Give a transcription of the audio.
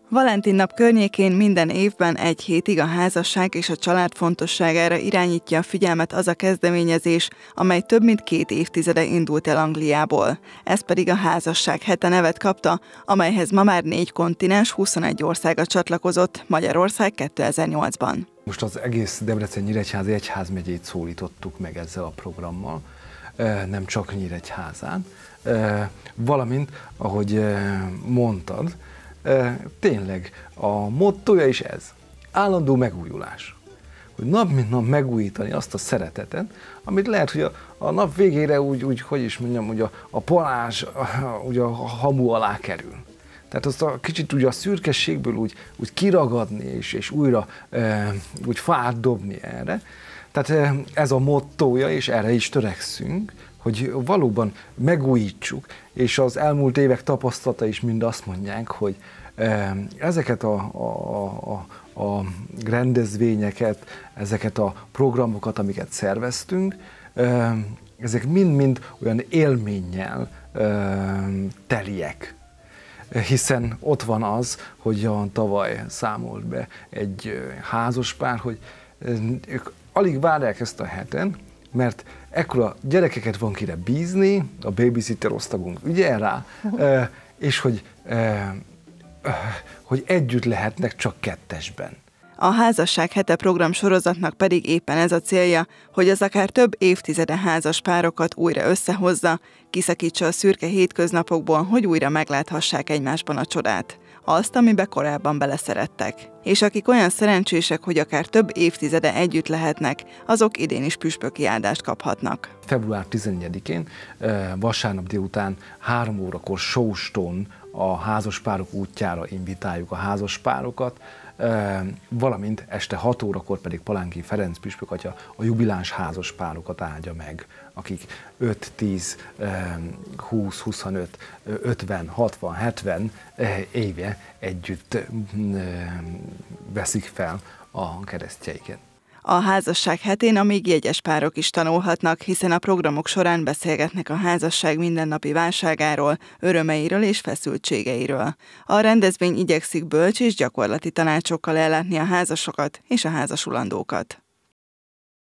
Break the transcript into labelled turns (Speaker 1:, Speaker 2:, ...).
Speaker 1: Valentin nap környékén minden évben egy hétig a házasság és a család fontosságára irányítja a figyelmet az a kezdeményezés, amely több mint 2 évtizede indult el Angliából. Ez pedig a Házasság hete nevet kapta, amelyhez ma már 4 kontinens, 21 országa csatlakozott, Magyarország 2008-ban.
Speaker 2: Most az egész Debrecen-Nyíregyházi egyházmegyét szólítottuk meg ezzel a programmal, nem csak Nyíregyházán, valamint, ahogy mondtad, tényleg a mottoja is ez, állandó megújulás. Hogy nap mint nap megújítani azt a szeretetet, amit lehet, hogy a nap végére úgy hogy is mondjam, hogy a palázs úgy a hamu alá kerül. Tehát azt a kicsit úgy a szürkességből úgy kiragadni, és újra úgy fát dobni erre. Tehát ez a mottója, és erre is törekszünk, hogy valóban megújítsuk, és az elmúlt évek tapasztalata is mind azt mondják, hogy ezeket a rendezvényeket, ezeket a programokat, amiket szerveztünk, ezek mind-mind olyan élménnyel teliek. Hiszen ott van az, hogy tavaly számolt be egy házaspár, hogy ők alig várják ezt a heten, mert ekkora gyerekeket van kire bízni, a babysitter osztagunk ügyel rá, és hogy együtt lehetnek csak kettesben.
Speaker 1: A Házasság hete program sorozatnak pedig éppen ez a célja, hogy az akár több évtizede házas párokat újra összehozza, kiszakítsa a szürke hétköznapokból, hogy újra megláthassák egymásban a csodát. Azt, amibe korábban beleszerettek. És akik olyan szerencsések, hogy akár több évtizede együtt lehetnek, azok idén is püspöki áldást kaphatnak.
Speaker 2: Február 14-én, vasárnap délután 3 órakor Sóston a házaspárok útjára invitáljuk a házaspárokat, valamint este 6 órakor pedig Palánki Ferenc püspök atya a jubiláns házaspárokat áldja meg, akik 5, 10, 20, 25, 50, 60, 70 éve együtt veszik fel a keresztjeiket.
Speaker 1: A Házasság hetén a még jegyes párok is tanulhatnak, hiszen a programok során beszélgetnek a házasság mindennapi válságáról, örömeiről és feszültségeiről. A rendezvény igyekszik bölcs és gyakorlati tanácsokkal ellátni a házasokat és a házasulandókat.